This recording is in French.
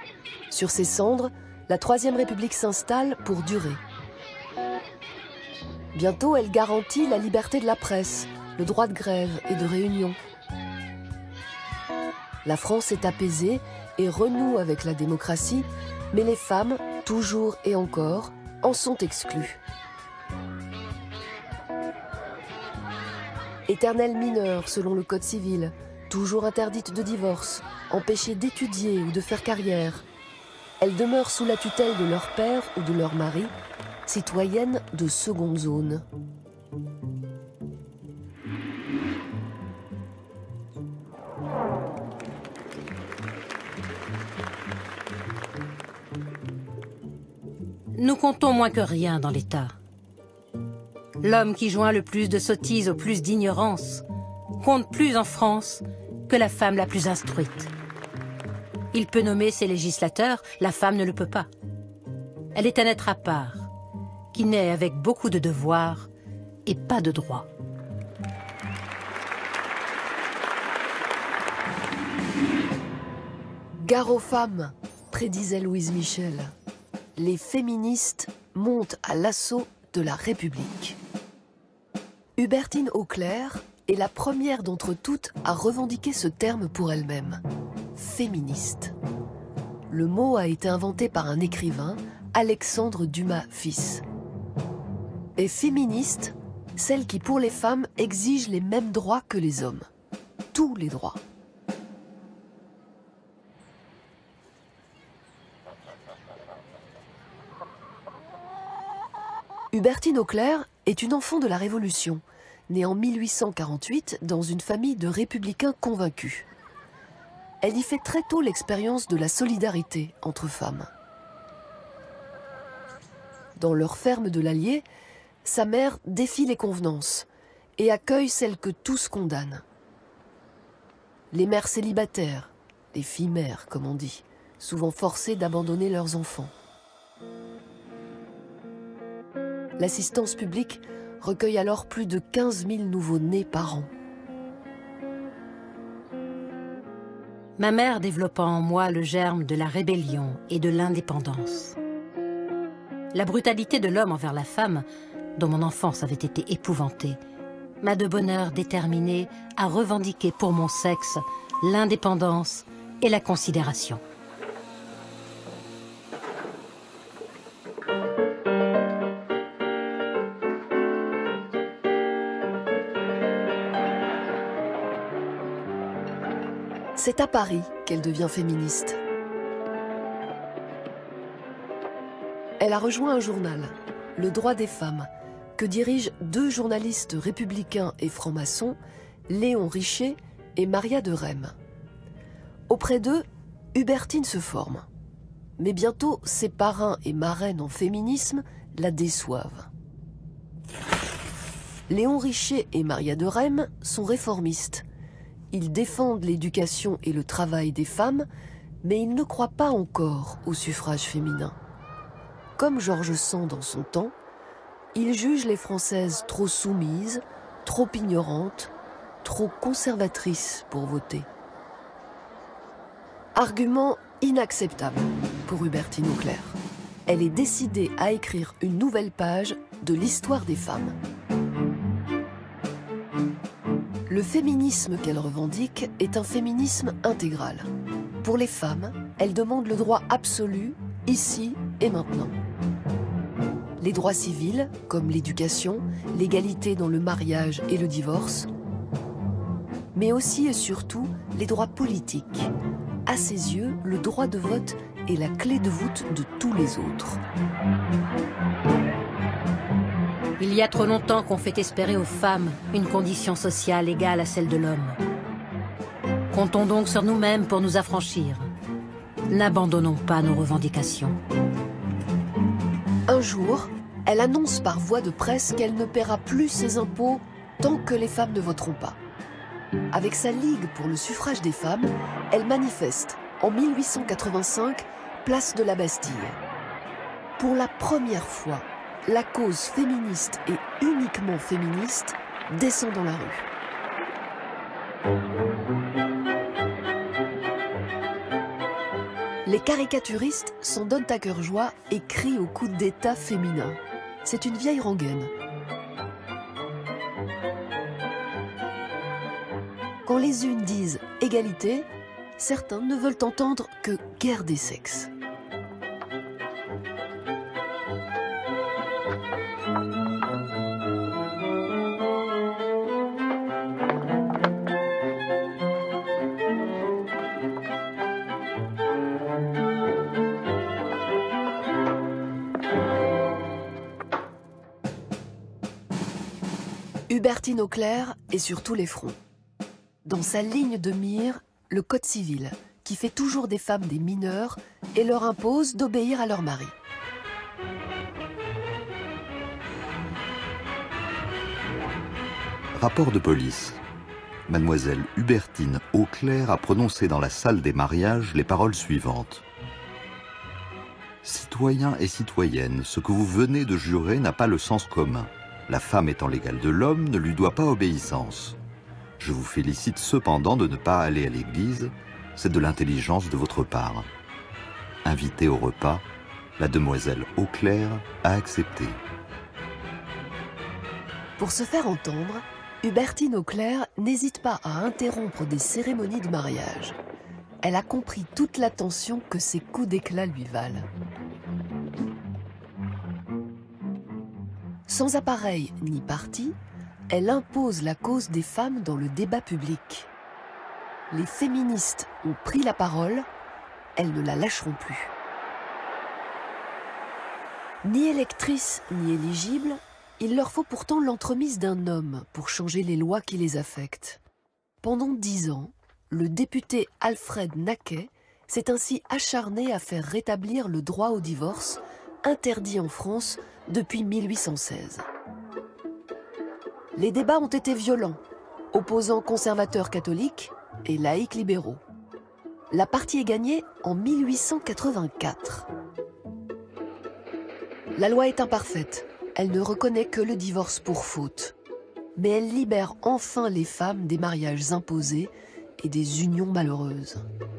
Sur ses cendres, la Troisième République s'installe pour durer. Bientôt, elle garantit la liberté de la presse, le droit de grève et de réunion. La France est apaisée et renoue avec la démocratie, mais les femmes, toujours et encore, en sont exclues. Éternelle mineure selon le Code civil, toujours interdite de divorce, empêchée d'étudier ou de faire carrière. Elles demeurent sous la tutelle de leur père ou de leur mari, citoyennes de seconde zone. Nous comptons moins que rien dans l'État. L'homme qui joint le plus de sottises au plus d'ignorance compte plus en France que la femme la plus instruite. Il peut nommer ses législateurs, la femme ne le peut pas. Elle est un être à part, qui naît avec beaucoup de devoirs et pas de droits. Gare aux femmes, prédisait Louise Michel. Les féministes montent à l'assaut de la République. Hubertine Auclair est la première d'entre toutes à revendiquer ce terme pour elle-même. Féministe. Le mot a été inventé par un écrivain, Alexandre Dumas fils. Et féministe, celle qui pour les femmes exige les mêmes droits que les hommes. Tous les droits. Hubertine Auclair est une enfant de la Révolution, née en 1848 dans une famille de républicains convaincus. Elle y fait très tôt l'expérience de la solidarité entre femmes. Dans leur ferme de l'Allier, sa mère défie les convenances et accueille celles que tous condamnent. Les mères célibataires, les filles-mères comme on dit, souvent forcées d'abandonner leurs enfants. L'assistance publique recueille alors plus de 15 000 nouveau-nés par an. Ma mère développa en moi le germe de la rébellion et de l'indépendance. La brutalité de l'homme envers la femme, dont mon enfance avait été épouvantée, m'a de bonne heure déterminée à revendiquer pour mon sexe l'indépendance et la considération. C'est à Paris qu'elle devient féministe. Elle a rejoint un journal, Le Droit des femmes, que dirigent deux journalistes républicains et francs-maçons, Léon Richer et Maria de Rème. Auprès d'eux, Hubertine se forme. Mais bientôt, ses parrains et marraines en féminisme la déçoivent. Léon Richer et Maria de Rème sont réformistes. Ils défendent l'éducation et le travail des femmes, mais ils ne croient pas encore au suffrage féminin. Comme George Sand dans son temps, ils jugent les Françaises trop soumises, trop ignorantes, trop conservatrices pour voter. Argument inacceptable pour Hubertine Auclair. Elle est décidée à écrire une nouvelle page de l'histoire des femmes. Le féminisme qu'elle revendique est un féminisme intégral. Pour les femmes, elle demande le droit absolu, ici et maintenant. Les droits civils, comme l'éducation, l'égalité dans le mariage et le divorce, mais aussi et surtout les droits politiques. À ses yeux, le droit de vote est la clé de voûte de tous les autres. Il y a trop longtemps qu'on fait espérer aux femmes une condition sociale égale à celle de l'homme. Comptons donc sur nous-mêmes pour nous affranchir. N'abandonnons pas nos revendications. Un jour, elle annonce par voie de presse qu'elle ne paiera plus ses impôts tant que les femmes ne voteront pas. Avec sa Ligue pour le suffrage des femmes, elle manifeste en 1885, place de la Bastille. Pour la première fois, la cause féministe et uniquement féministe descend dans la rue. Les caricaturistes s'en donnent à cœur joie et crient au coup d'État féminin. C'est une vieille rengaine. Quand les unes disent égalité, certains ne veulent entendre que guerre des sexes. Hubertine Auclert est sur tous les fronts. Dans sa ligne de mire, le Code civil, qui fait toujours des femmes des mineurs et leur impose d'obéir à leur mari. Rapport de police. Mademoiselle Hubertine Auclert a prononcé dans la salle des mariages les paroles suivantes. Citoyens et citoyennes, ce que vous venez de jurer n'a pas le sens commun. La femme étant l'égale de l'homme ne lui doit pas obéissance. Je vous félicite cependant de ne pas aller à l'église, c'est de l'intelligence de votre part. Invitée au repas, la demoiselle Auclert a accepté. Pour se faire entendre, Hubertine Auclert n'hésite pas à interrompre des cérémonies de mariage. Elle a compris toute l'attention que ces coups d'éclat lui valent. Sans appareil ni parti, elle impose la cause des femmes dans le débat public. Les féministes ont pris la parole, elles ne la lâcheront plus. Ni électrices ni éligibles, il leur faut pourtant l'entremise d'un homme pour changer les lois qui les affectent. Pendant 10 ans, le député Alfred Naquet s'est ainsi acharné à faire rétablir le droit au divorce, interdit en France depuis 1816. Les débats ont été violents, opposant conservateurs catholiques et laïcs libéraux. La partie est gagnée en 1884. La loi est imparfaite, elle ne reconnaît que le divorce pour faute. Mais elle libère enfin les femmes des mariages imposés et des unions malheureuses.